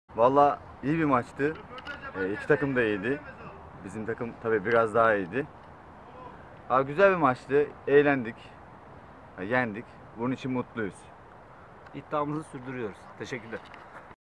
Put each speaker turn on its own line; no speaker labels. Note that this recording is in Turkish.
Valla iyi bir maçtı. İki takım da iyiydi. Bizim takım tabii biraz daha iyiydi. Güzel bir maçtı. Eğlendik. Yendik. Bunun için mutluyuz.
İddiamızı sürdürüyoruz. Teşekkürler.